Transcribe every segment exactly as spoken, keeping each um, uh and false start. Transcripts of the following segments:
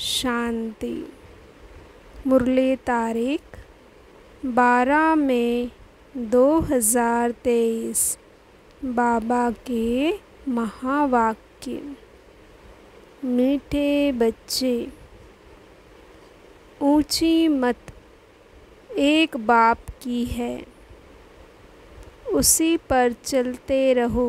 शांति। मुरली तारीख बारह मई दो हज़ार तेईस। बाबा के महावाक्य। मीठे बच्चे, ऊंची मत एक बाप की है, उसी पर चलते रहो।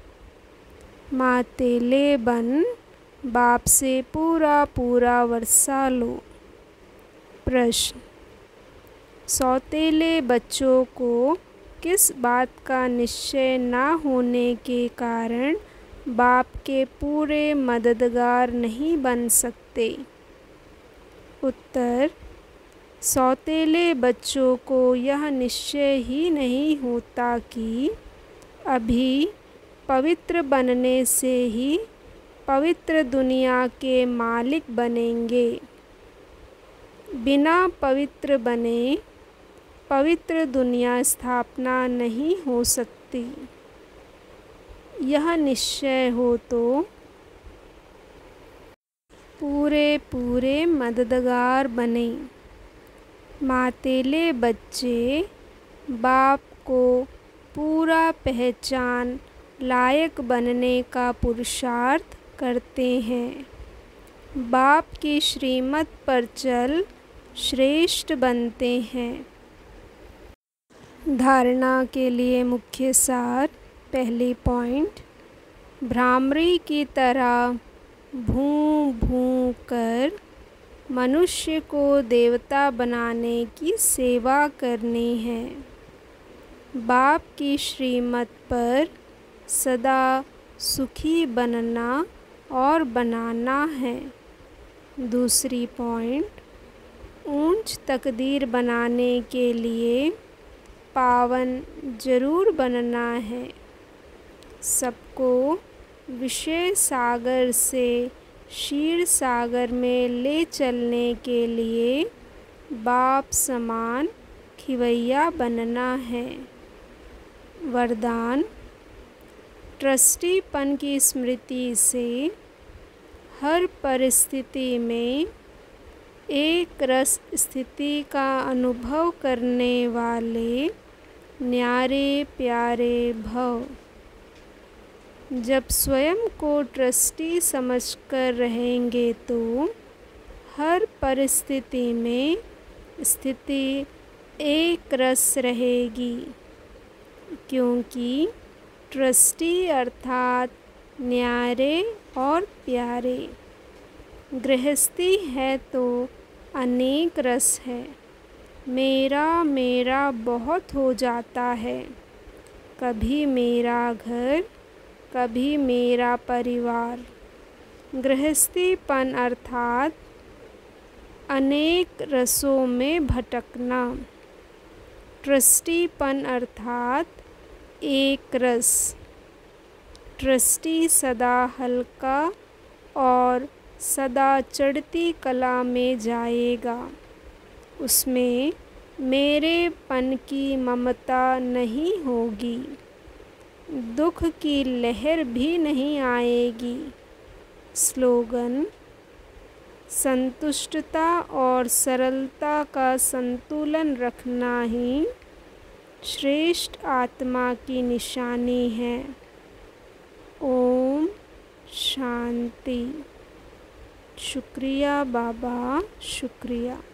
मातेले बन बाप से पूरा पूरा वर्षा लो। प्रश्न: सौतेले बच्चों को किस बात का निश्चय न होने के कारण बाप के पूरे मददगार नहीं बन सकते? उत्तर: सौतेले बच्चों को यह निश्चय ही नहीं होता कि अभी पवित्र बनने से ही पवित्र दुनिया के मालिक बनेंगे। बिना पवित्र बने पवित्र दुनिया स्थापना नहीं हो सकती। यह निश्चय हो तो पूरे पूरे मददगार बने। मातेले बच्चे बाप को पूरा पहचान लायक बनने का पुरुषार्थ करते हैं। बाप की श्रीमत पर चल श्रेष्ठ बनते हैं। धारणा के लिए मुख्य सार। पहली पॉइंट: भ्रामरी की तरह भूं भूं कर मनुष्य को देवता बनाने की सेवा करनी है। बाप की श्रीमत पर सदा सुखी बनना और बनाना है। दूसरी पॉइंट: ऊंच तकदीर बनाने के लिए पावन जरूर बनना है। सबको विषय सागर से क्षीर सागर में ले चलने के लिए बाप समान खिवैया बनना है। वरदान: ट्रस्टीपन की स्मृति से हर परिस्थिति में एक रस स्थिति का अनुभव करने वाले न्यारे प्यारे भव। जब स्वयं को ट्रस्टी समझकर रहेंगे तो हर परिस्थिति में स्थिति एक रस रहेगी, क्योंकि ट्रस्टी अर्थात न्यारे और प्यारे। गृहस्थी है तो अनेक रस है। मेरा मेरा बहुत हो जाता है। कभी मेरा घर, कभी मेरा परिवार। गृहस्थीपन अर्थात अनेक रसों में भटकना। ट्रस्टीपन अर्थात एक रस। ट्रस्टी सदा हल्का और सदा चढ़ती कला में जाएगा। उसमें मेरेपन की ममता नहीं होगी। दुख की लहर भी नहीं आएगी। स्लोगन: संतुष्टता और सरलता का संतुलन रखना ही श्रेष्ठ आत्मा की निशानी है। ओम शांति। शुक्रिया बाबा, शुक्रिया।